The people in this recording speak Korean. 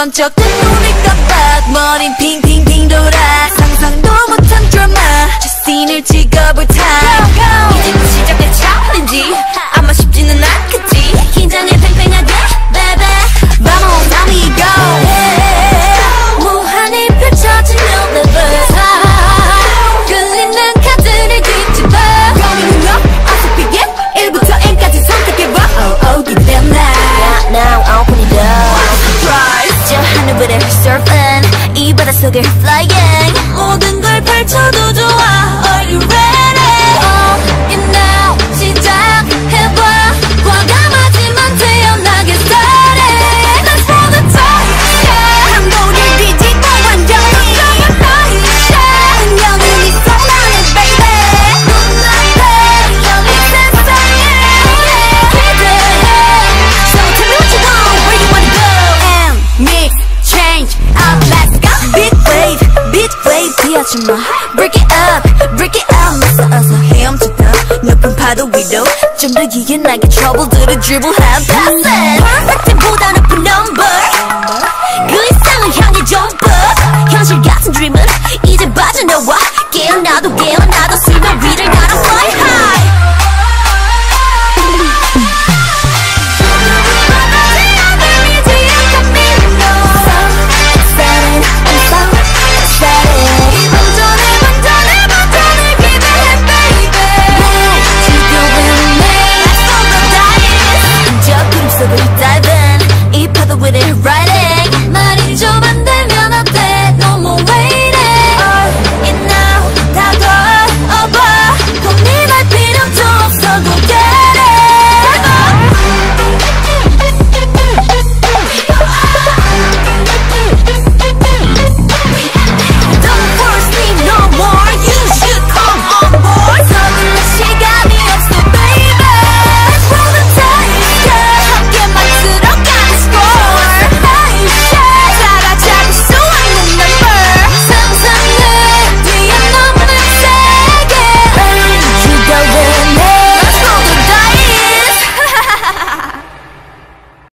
번쩍 뜬 눈이 깜빡 머린 핑핑핑 돌아 상상도 못한 드라마 저 씬을 찍어볼 타임 이제 시작된 챌린지 아마 쉽지는 않겠지 긴장해 팽팽하게 baby Vamos amigo 무한히 펼쳐지는 내 verse 끌리는 카드를 뒤집어 Coming up 어서 begin 1부터 N까지 선택해봐 Oh 기대나 Now open it up Surprise 저 하늘 위를 surfing 이 바다 속을 flying 모든 걸 펼쳐도 좋아 Are you ready? Oh you know 시작해봐 과감하지만 태연하게 started Let's roll the dice 한도를 뒤집어 완전히 운명은 네 손 안에 baby 눈앞에 열린 세상에 기대해 So tell me what you want, where you wanna go NMIXX change up, let's go Big wave 피하지마 Break it up 맞서 헤엄치다 높은 파도 위로 좀 더 유연하게 trouble들을 dribble have pass it Perfect